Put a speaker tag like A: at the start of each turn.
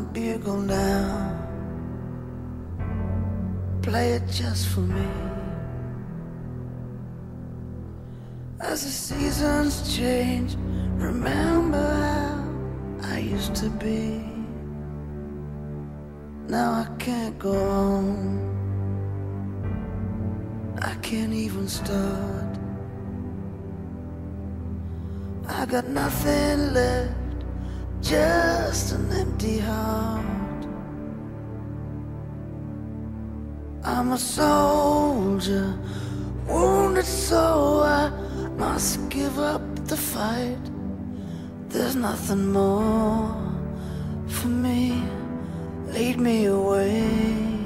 A: the bugle now. Play it just for me. As the seasons change, remember how I used to be. Now I can't go on, I can't even start. I got nothing left, just an empty heart. I'm a soldier, wounded so I must give up the fight. There's nothing more for me, lead me away.